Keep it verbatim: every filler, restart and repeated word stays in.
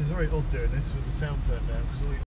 It's very odd doing this with the sound turned down because all you